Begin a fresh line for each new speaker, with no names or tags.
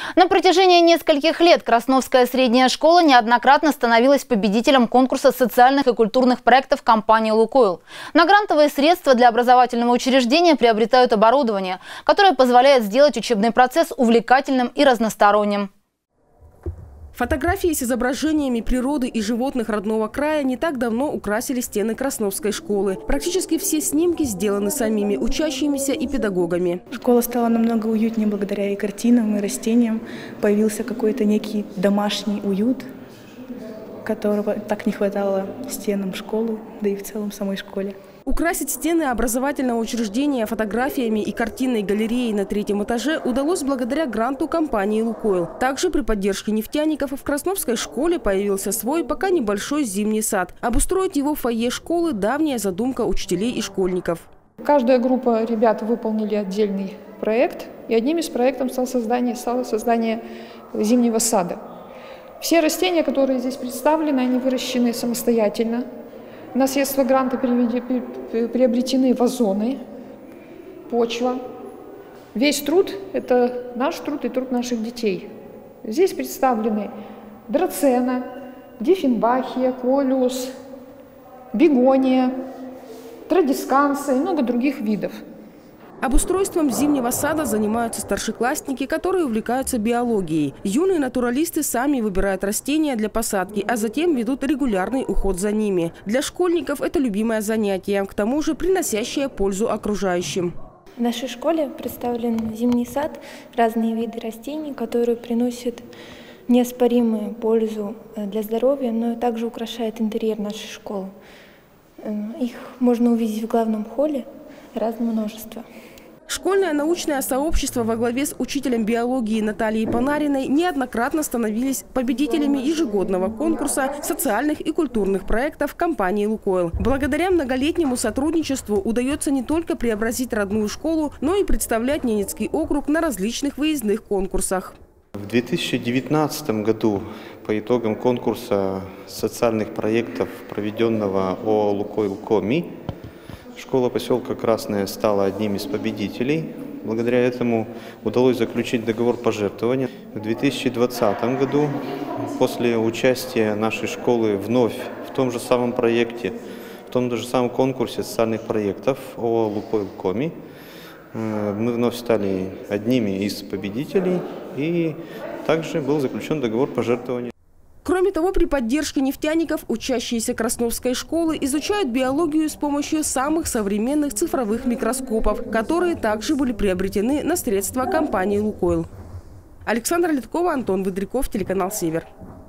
На протяжении нескольких лет Красновская средняя школа неоднократно становилась победителем конкурса социальных и культурных проектов компании «Лукойл». На грантовые средства для образовательного учреждения приобретают оборудование, которое позволяет сделать учебный процесс увлекательным и разносторонним.
Фотографии с изображениями природы и животных родного края не так давно украсили стены Красновской школы. Практически все снимки сделаны самими учащимися и педагогами.
Школа стала намного уютнее благодаря и картинам, и растениям. Появился какой-то некий домашний уют, которого так не хватало стенам школы, да и в целом самой школе.
Украсить стены образовательного учреждения фотографиями и картинной галереей на 3-м этаже удалось благодаря гранту компании «Лукойл». Также при поддержке нефтяников в Красновской школе появился свой пока небольшой зимний сад. Обустроить его в фойе школы – давняя задумка учителей и школьников.
Каждая группа ребят выполнили отдельный проект, и одним из проектов стало создание зимнего сада. Все растения, которые здесь представлены, они выращены самостоятельно. На средства гранта приобретены вазоны, почва. Весь труд – это наш труд и труд наших детей. Здесь представлены драцена, диффенбахия, колюс, бегония, традисканса и много других видов.
Обустройством зимнего сада занимаются старшеклассники, которые увлекаются биологией. Юные натуралисты сами выбирают растения для посадки, а затем ведут регулярный уход за ними. Для школьников это любимое занятие, к тому же приносящее пользу окружающим.
В нашей школе представлен зимний сад, разные виды растений, которые приносят неоспоримую пользу для здоровья, но также украшают интерьер нашей школы. Их можно увидеть в главном холле, разное множество.
Школьное научное сообщество во главе с учителем биологии Натальей Панариной неоднократно становились победителями ежегодного конкурса социальных и культурных проектов компании «Лукойл». Благодаря многолетнему сотрудничеству удается не только преобразить родную школу, но и представлять Ненецкий округ на различных выездных конкурсах.
В 2019 году по итогам конкурса социальных проектов, проведенного ООО «Лукойл Коми», школа поселка Красная стала одним из победителей. Благодаря этому удалось заключить договор пожертвования. В 2020 году, после участия нашей школы вновь в том же самом проекте, в том же самом конкурсе социальных проектов ООО «Лукойл Коми», мы вновь стали одними из победителей, и также был заключен договор пожертвования.
Кроме того, при поддержке нефтяников учащиеся Красновской школы изучают биологию с помощью самых современных цифровых микроскопов, которые также были приобретены на средства компании «Лукойл». Александра Литкова, Антон Выдряков, телеканал «Север».